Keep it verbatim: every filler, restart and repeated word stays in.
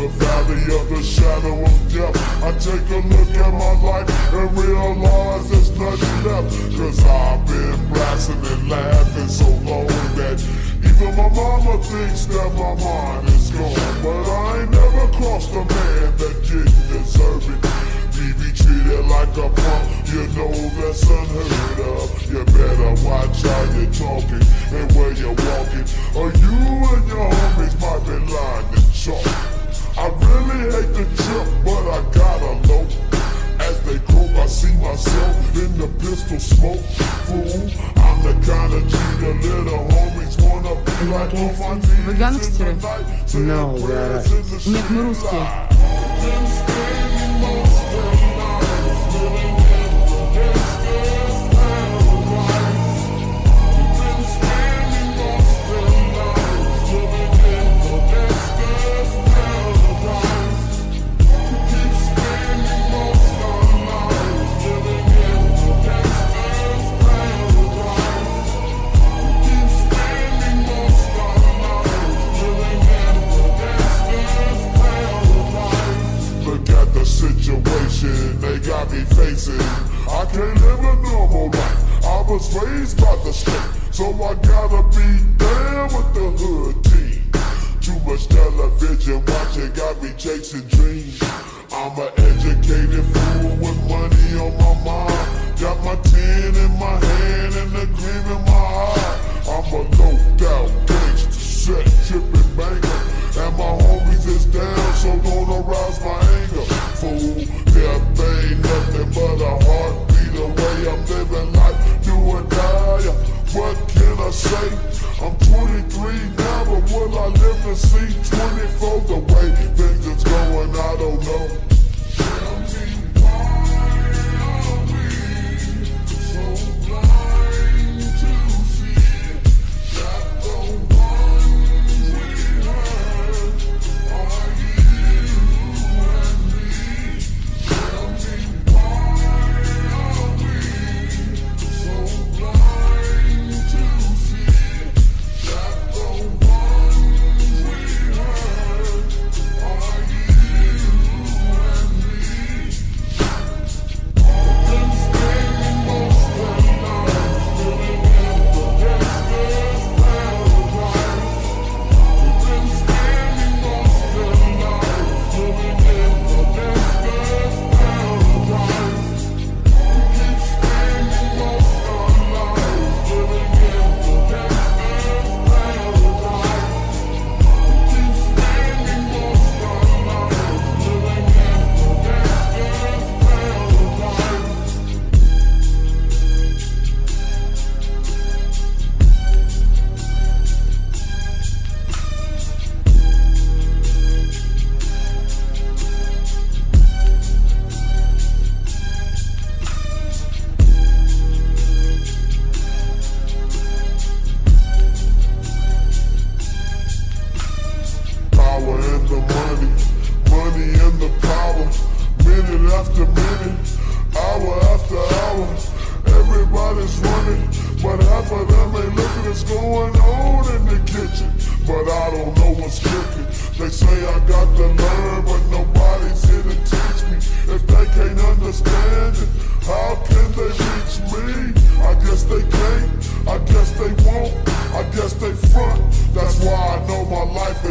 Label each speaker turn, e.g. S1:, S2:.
S1: the valley of the shadow of death, I take a look at my life and realize there's nothing left. Cause I've been blasting and laughing so long that even my mama thinks that my mind is gone. But I ain't never crossed a man that didn't deserve it. Me be treated like a punk, you know that's unheard of. You better watch how you're talking and where you're walking, or you and your homies might be lying to chalk. I really hate the trip, but I gotta low. As they croak, I see myself in the pistol smoke. Fool, I'm the kind of G the little homies wanna be like on my knees.
S2: Вы гангстеры?
S3: No, да.
S2: Нет, мы русские.
S1: Situation they got me facing. I can't live a normal life. I was raised by the state, so I gotta be down with the hood team. Too much television watching got me chasing dreams. I'm an educated fool with money on my mind. Got my tin in my hand and the gleam in my eye. I'm a no-doubt gangster, set tripping banker, and my homies is down, so don't arouse my anger. Fool, death ain't nothing but a heartbeat away. I'm living life, do or die. What can I say? I'm twenty-three now, but will I live to see twenty-four? The way things is going, I don't know. Tell me why are we so blind to see that the ones we hurt are you and me? Tell me why are we so blind to see that the ones we hurt are you and me? I've been spending most of the night living in the gangsta's paradise. We've been spending most of the night living in the gangsta's paradise. We keep spending most of our lives living in the gangsta's paradise. We keep spending most of our lives living in the gangsta's paradise. Power and the money, money and the power. Minute after minute, hour after hour, everybody's running, but half of them ain't looking what's going on in the kitchen. But I don't know what's cooking. They say I got to learn, but nobody's here to teach me. If they can't understand it, how can they reach me? I guess they can't, I guess they won't, I guess they front. That's why I know my life is